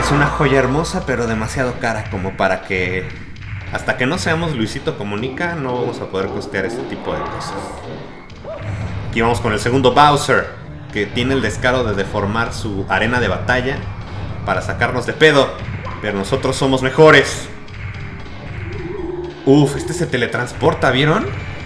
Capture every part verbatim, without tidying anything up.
Es una joya hermosa, pero demasiado cara como para que... Hasta que no seamos Luisito Comunica, no vamos a poder costear ese tipo de cosas. Aquí vamos con el segundo Bowser, que tiene el descaro de deformar su arena de batalla para sacarnos de pedo. Pero nosotros somos mejores. Uf, este se teletransporta, ¿vieron?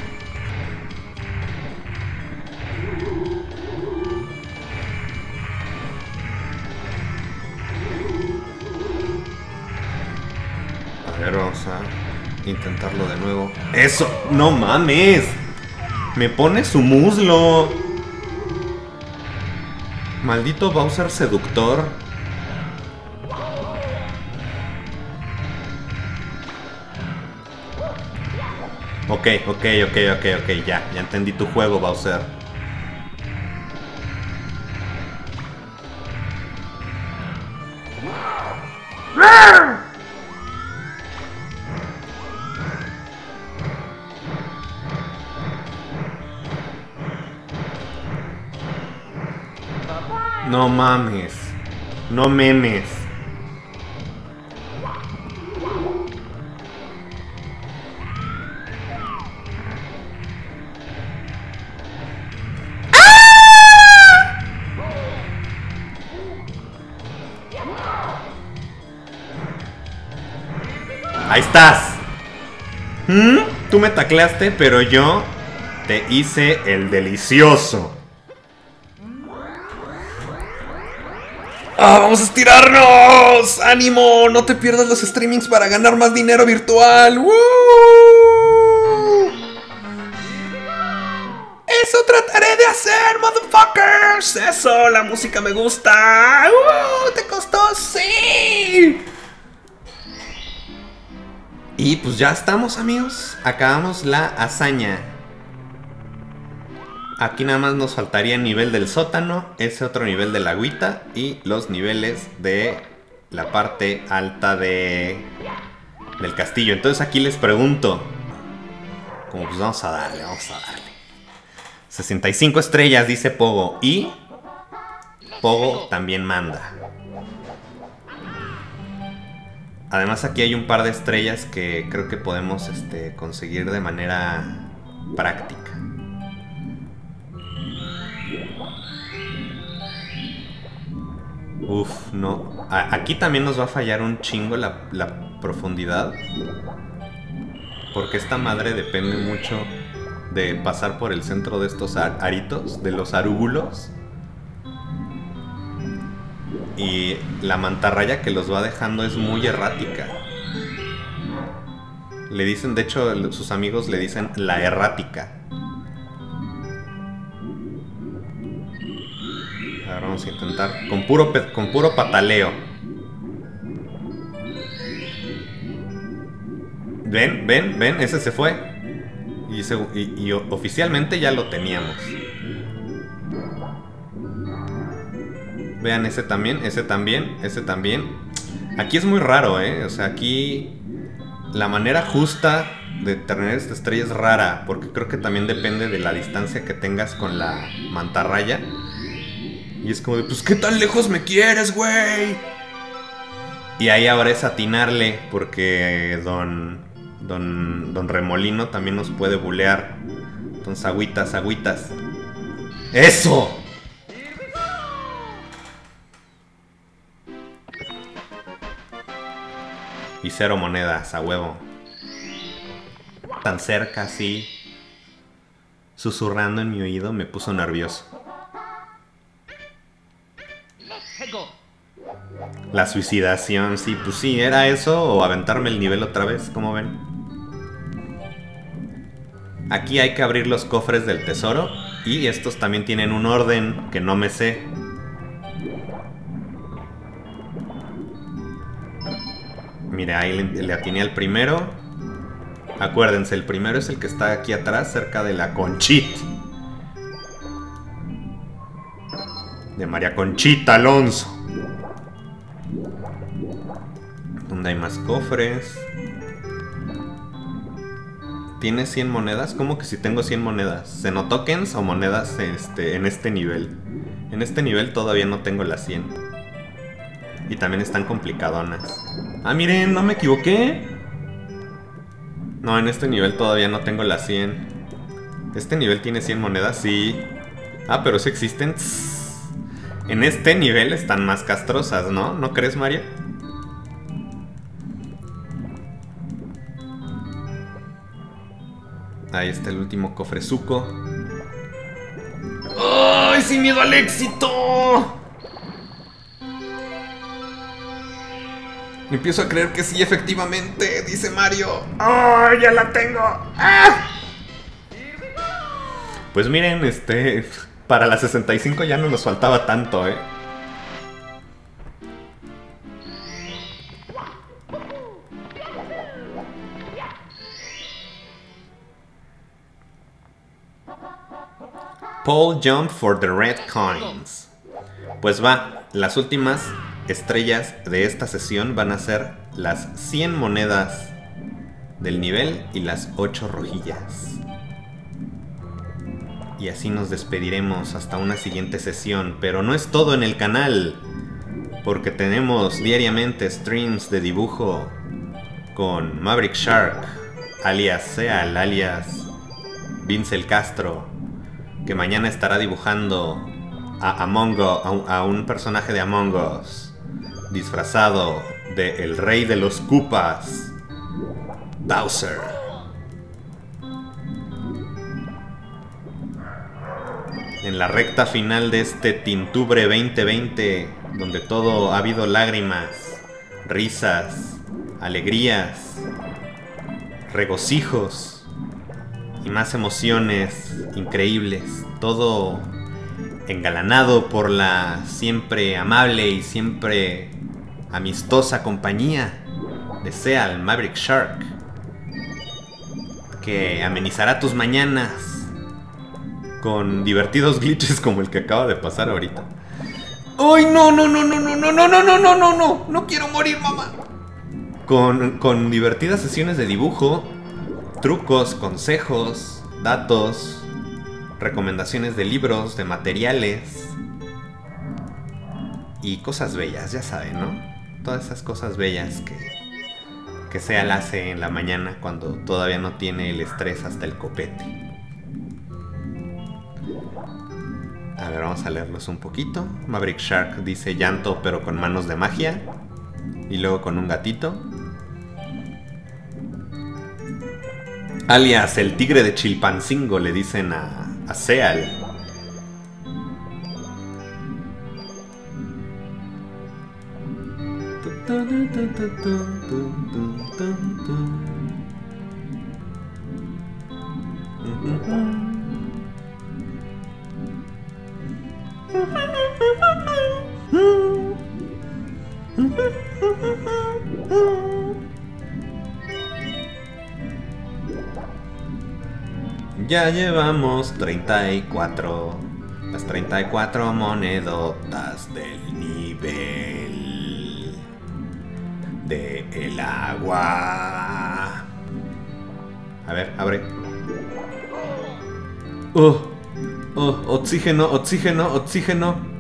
A ver, vamos a intentarlo de nuevo. ¡Eso! ¡No mames! Me pone su muslo. Maldito Bowser seductor. Ok, ok, ok, ok, ok, ya, ya entendí tu juego, Bowser. No mames. No memes. Ahí estás. ¿Mm? Tú me tacleaste, pero yo te hice el delicioso. ¡Ah, vamos a estirarnos! ¡Ánimo! No te pierdas los streamings para ganar más dinero virtual. ¡Woo! Eso trataré de hacer, motherfuckers. Eso, la música me gusta. ¡Uh! ¿Te costó? ¡Sí! Y pues ya estamos, amigos. Acabamos la hazaña. Aquí nada más nos faltaría el nivel del sótano, ese otro nivel de la agüita y los niveles de la parte alta de del castillo. Entonces aquí les pregunto, como pues vamos a darle, vamos a darle. sesenta y cinco estrellas, dice Pogo. Y Pogo también manda. Además aquí hay un par de estrellas que creo que podemos este, conseguir de manera práctica. Uf, no. A aquí también nos va a fallar un chingo la, la profundidad. Porque esta madre depende mucho de pasar por el centro de estos ar aritos, de los arúbulos. Y la mantarraya que los va dejando es muy errática. Le dicen, de hecho, sus amigos le dicen la errática. Ahora vamos a intentar con puro, con puro pataleo. Ven, ven, ven, ese se fue. Y, se, y, y oficialmente ya lo teníamos. Vean, ese también, ese también, ese también. Aquí es muy raro, ¿eh? O sea, aquí la manera justa de tener esta estrella es rara, porque creo que también depende de la distancia que tengas con la mantarraya. Y es como de, pues, ¿qué tan lejos me quieres, güey? Y ahí ahora es atinarle, porque don, don, don Remolino también nos puede bulear. Entonces, agüitas, agüitas. ¡Eso! Y cero monedas, a huevo. Tan cerca así, susurrando en mi oído, me puso nervioso. La suicidación, sí, pues sí, ¿era eso o aventarme el nivel otra vez? ¿Cómo ven? Aquí hay que abrir los cofres del tesoro. Y estos también tienen un orden que no me sé. Mira, ahí le, le atiné al primero. Acuérdense, el primero es el que está aquí atrás, cerca de la Conchita. De María Conchita Alonso. ¿Dónde hay más cofres? ¿Tiene cien monedas? ¿Cómo que si tengo cien monedas? ¿Xenotokens o monedas este, en este nivel? En este nivel todavía no tengo las cien. Y también están complicadonas. Ah, miren, no me equivoqué. No, en este nivel todavía no tengo las cien. ¿Este nivel tiene cien monedas? Sí. Ah, pero sí existen. En este nivel están más castrosas, ¿no? ¿No crees, Mario? Ahí está el último cofrezuco. ¡Ay, sin miedo al éxito! Empiezo a creer que sí, efectivamente, dice Mario. ¡Oh, ya la tengo! ¡Ah! Pues miren, este... para la sesenta y cinco ya no nos faltaba tanto, ¿eh? Pole jump for the red coins. Pues va, las últimas estrellas de esta sesión van a ser las cien monedas del nivel y las ocho rojillas. Y así nos despediremos hasta una siguiente sesión, pero no es todo en el canal, porque tenemos diariamente streams de dibujo con Maverick Shark, alias Seal, alias Vince el Castro, que mañana estará dibujando a, Among Us, a un personaje de Among Us, disfrazado de el rey de los Koopas, Bowser. En la recta final de este Tintubre veinte veinte, donde todo ha habido lágrimas, risas, alegrías, regocijos y más emociones increíbles, todo engalanado por la siempre amable y siempre amistosa compañía de Seal, Maverick Shark, que amenizará tus mañanas con divertidos glitches como el que acaba de pasar ahorita. ¡Ay, no, no, no, no, no, no, no, no, no, no, no, no! ¡No quiero morir, mamá! Con, con divertidas sesiones de dibujo, trucos, consejos, datos, recomendaciones de libros, de materiales y cosas bellas, ya saben, ¿no? Todas esas cosas bellas que, que Seal hace en la mañana cuando todavía no tiene el estrés hasta el copete. A ver, vamos a leerlos un poquito. Maverick Shark dice llanto pero con manos de magia. Y luego con un gatito. Alias el tigre de Chilpancingo, le dicen a, a Seal. Ya llevamos treinta y cuatro, las treinta y cuatro monedotas del nivel de el agua. A ver, abre. Oh, oh, oxígeno, oxígeno, oxígeno.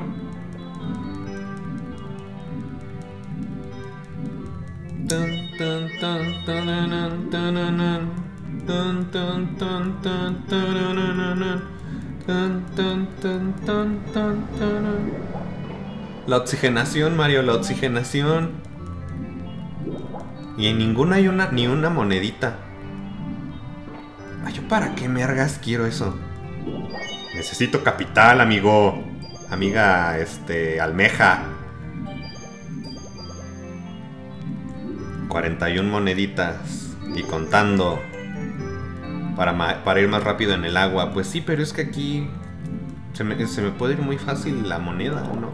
La oxigenación, Mario, la oxigenación. Y en ninguna hay una, ni una monedita. Ay, ¿yo para qué mergas quiero eso? Necesito capital, amigo. Amiga, este, almeja. cuarenta y una moneditas. Y contando. Para, para ir más rápido en el agua. Pues sí, pero es que aquí se me, se me puede ir muy fácil la moneda, ¿no?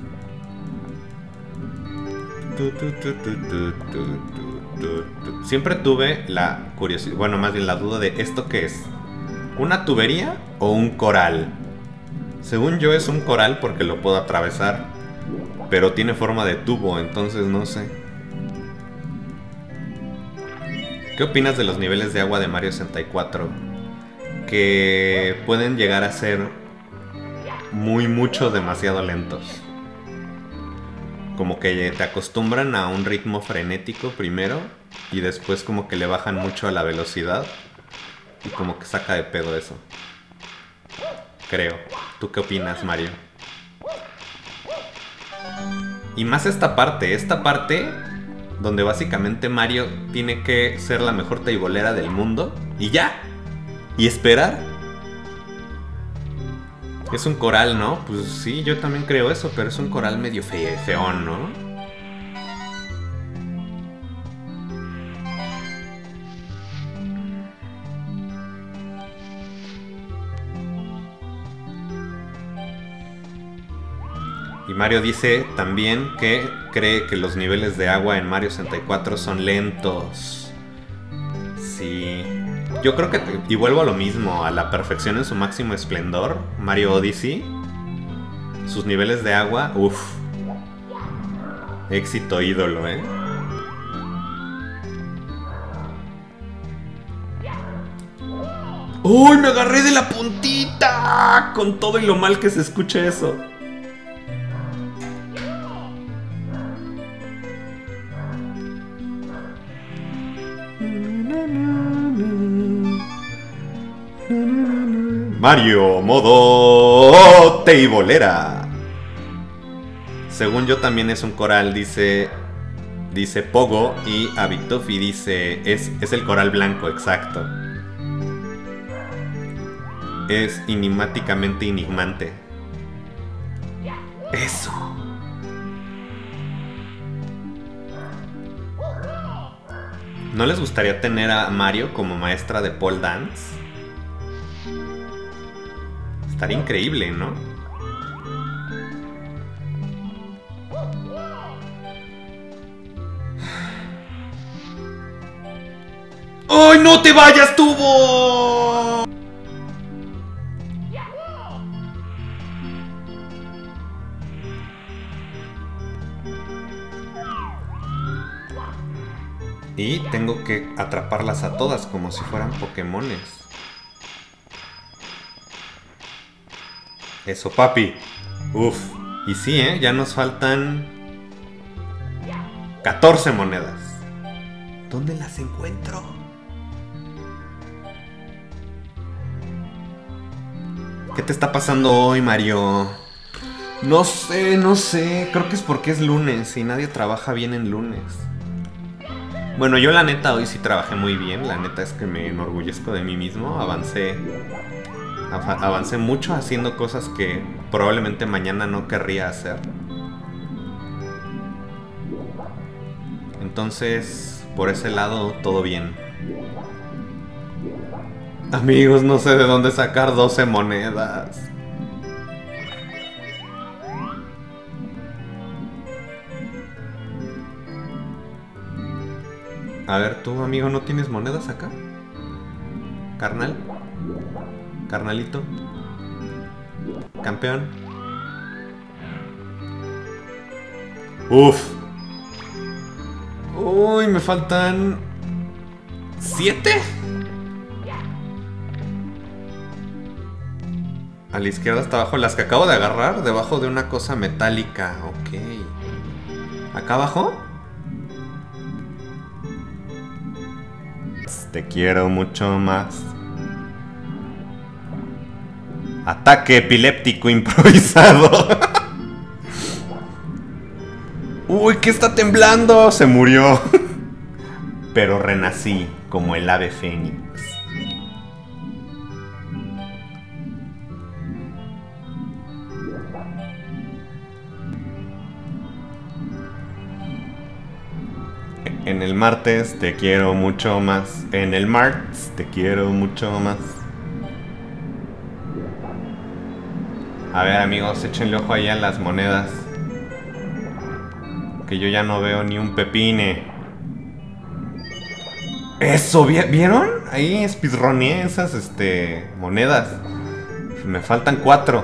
Siempre tuve la curiosidad, bueno, más bien la duda de ¿esto qué es? ¿Una tubería o un coral? Según yo es un coral porque lo puedo atravesar, pero tiene forma de tubo, entonces no sé. ¿Qué opinas de los niveles de agua de Mario sesenta y cuatro? Que pueden llegar a ser muy, mucho, demasiado lentos. como que te acostumbran a un ritmo frenético primero y después como que le bajan mucho a la velocidad y como que saca de pedo eso. Creo. ¿Tú qué opinas, Mario? Y más esta parte, esta parte donde básicamente Mario tiene que ser la mejor teibolera del mundo y ya, y esperar. Es un coral, ¿no? Pues sí, yo también creo eso, pero es un coral medio fe feón, ¿no? Y Mario dice también que cree que los niveles de agua en Mario sesenta y cuatro son lentos. Sí. Yo creo que, y vuelvo a lo mismo, a la perfección en su máximo esplendor, Mario Odyssey, sus niveles de agua, uff, éxito ídolo, ¿eh? ¡Uy, me agarré de la puntita! Con todo y lo mal que se escucha eso. Mario, modo teibolera. Según yo también es un coral, dice dice Pogo, y Abitofi dice es, es el coral blanco, exacto. Es enigmáticamente enigmante. Eso. ¿No les gustaría tener a Mario como maestra de pole dance? Estaría increíble, ¿no? ¡Ay, no te vayas, tubo! Y tengo que atraparlas a todas como si fueran Pokémones. Eso, papi. Uf. Y sí, ¿eh? Ya nos faltan catorce monedas. ¿Dónde las encuentro? ¿Qué te está pasando hoy, Mario? No sé, no sé. Creo que es porque es lunes y nadie trabaja bien en lunes. Bueno, yo la neta hoy sí trabajé muy bien. La neta es que me enorgullezco de mí mismo. Avancé... Avancé mucho haciendo cosas que probablemente mañana no querría hacer. Entonces, por ese lado, todo bien. Amigos, no sé de dónde sacar doce monedas. A ver, tú, amigo, ¿no tienes monedas acá? ¿Carnal? Carnalito. Campeón. Uf. Uy, me faltan... ¿siete? A la izquierda hasta abajo. Las que acabo de agarrar. Debajo de una cosa metálica. Ok. ¿Acá abajo? Te quiero mucho más. Ataque epiléptico improvisado. Uy, ¿qué está temblando? Se murió. Pero renací como el ave fénix. En el martes te quiero mucho más. En el martes te quiero mucho más. A ver, amigos, échenle ojo ahí a las monedas. Que yo ya no veo ni un pepine. Eso, ¿vieron? Ahí speedroneé esas este, monedas. Me faltan cuatro.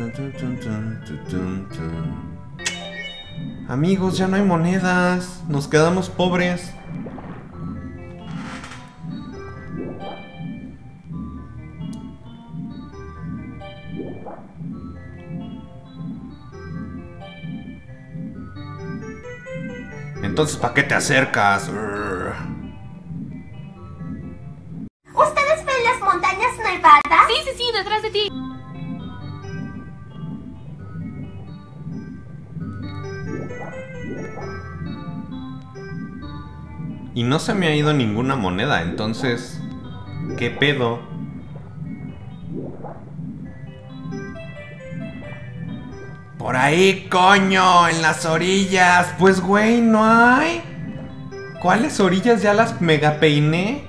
Amigos, ya no hay monedas. Nos quedamos pobres. Entonces, ¿para qué te acercas? Urgh. ¿Ustedes ven las montañas nevadas? Sí, sí, sí, detrás de ti. Y no se me ha ido ninguna moneda, entonces... ¿qué pedo? Por ahí, coño, en las orillas. Pues, güey, no hay. ¿Cuáles orillas? Ya las mega peiné.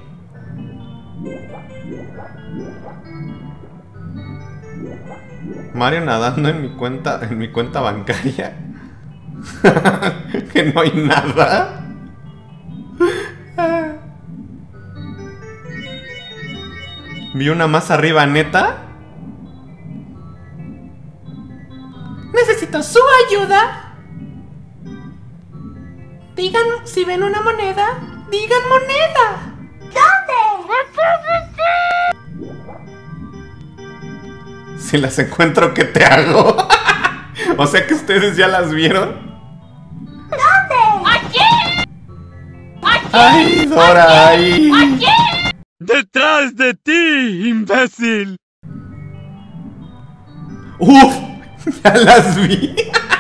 Mario nadando en mi cuenta, en mi cuenta bancaria. Que no hay nada. Vi una más arriba, ¿neta? Necesito su ayuda. Digan si ven una moneda. Digan moneda. ¿Dónde? Si las encuentro, ¿qué te hago? O sea que ustedes ya las vieron. ¿Dónde? ¡Aquí! ¡Aquí! ¡Ay, Dora! ¡Ay! ¡Aquí! ¡Detrás de ti, imbécil! ¡Uf! Ya las vi.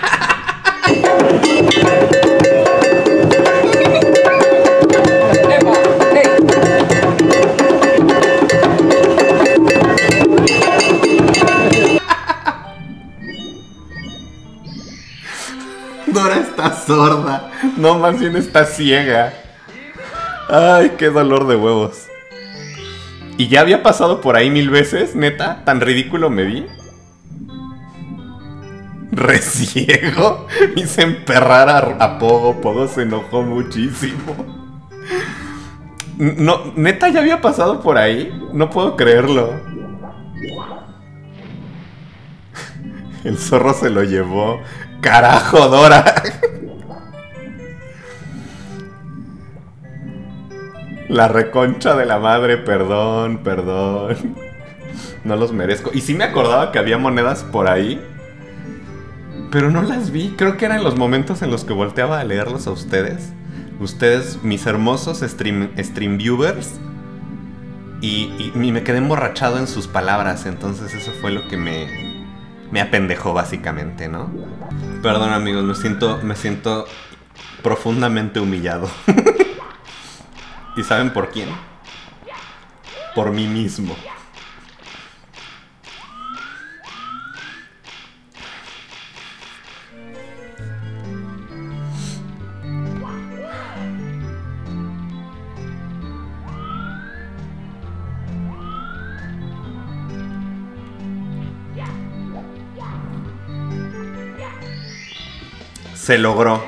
Dora está sorda. No, más bien está ciega. Ay, qué dolor de huevos. Y ya había pasado por ahí mil veces, neta. Tan ridículo me vi. Re ciego. Hice emperrar a, a Pogo. Pogo se enojó muchísimo. No, neta, ya había pasado por ahí. No puedo creerlo. El zorro se lo llevó. ¡Carajo, Dora! La reconcha de la madre, perdón, perdón. No los merezco. Y sí me acordaba que había monedas por ahí, pero no las vi. Creo que eran los momentos en los que volteaba a leerlos a ustedes. Ustedes, mis hermosos stream, stream viewers. Y, y, y me quedé emborrachado en sus palabras. Entonces eso fue lo que me, me apendejó básicamente, ¿no? Perdón, amigos, me siento, me siento profundamente humillado. ¿Y saben por quién? Por mí mismo. Se logró.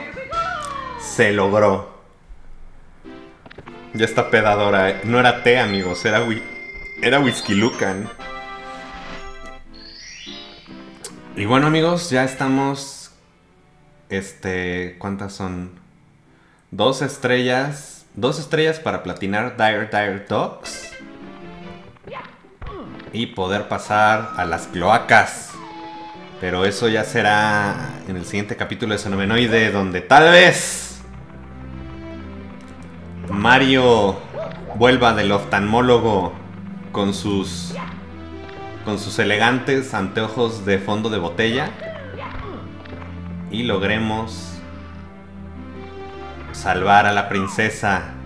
Se logró. Ya está pedadora, ¿eh? No era té, amigos, era, wi era Whisky Lucan. Y bueno, amigos, ya estamos... Este... ¿Cuántas son? Dos estrellas... Dos estrellas para platinar Dire Dire Dogs. Y poder pasar a las cloacas. Pero eso ya será en el siguiente capítulo de Xenomenoide, donde tal vez Mario vuelva del oftalmólogo con sus con sus elegantes anteojos de fondo de botella y logremos salvar a la princesa